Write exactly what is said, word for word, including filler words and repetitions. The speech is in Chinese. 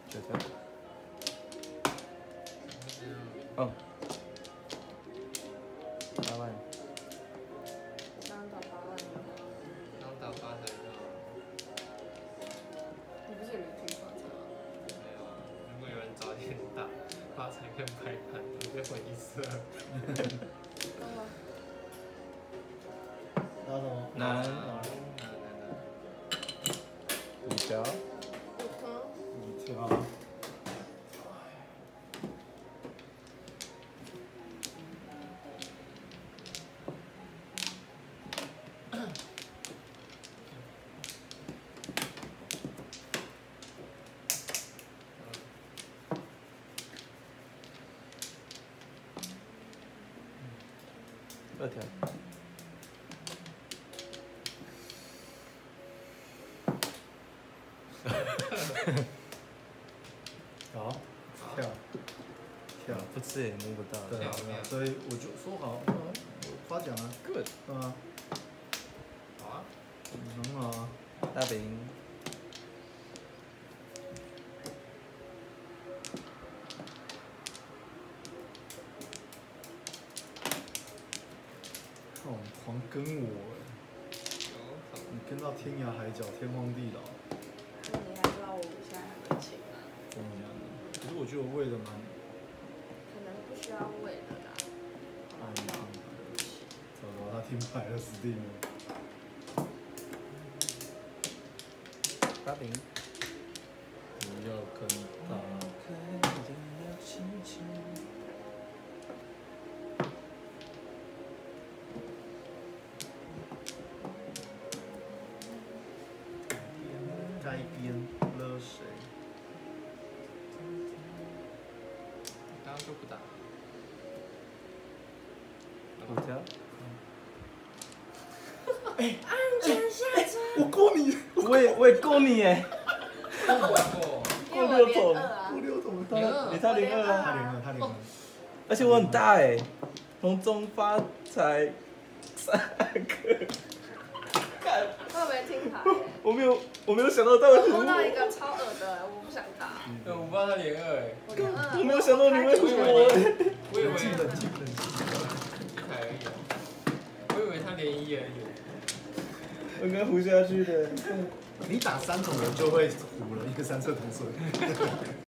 九条。哦。八万。 刚打八万吗？ 刚打八才到。 你不是也没听发财吗？ 没有啊，如果有人早点打发财跟白盘，我就回一色。 干嘛？ 拿什么？ 拿拿拿拿。 五条。 五条。 二条。 好，跳，跳， 不吃也摸不到。 对啊，所以我就说好，我夸奖啊 ，good， 对啊， 好啊， 很好啊。 大饼。 看我狂跟我，你跟到天涯海角、天荒地老。 那你还知道我们现在还没请啊？ 真的假的？可是我觉得我喂的蛮…… 可能不需要喂的啦。 哎，糟糕，他听牌了，死定了。 大饼。 不要跟他。该边了谁？ 刚刚就不打。 五条。 哎， 安全下车。 我过你， 我也我也够你哎。 过。 因为我连二啊。 过六种， 零二你他零二啊。 他零二，他零二。 而且我很大哎，从中发财三个。看。 我没听牌。 我没有，我没有想到到我摸到一个超恶的，我不想打。 对，我不知道他连二哎。 我连二。 我没有想到你会胡我。 我以为冷静冷静冷静。 一台而已。我以为他连一而已。 我应该胡下去的。 你打三种人就会糊了，因为三色同水。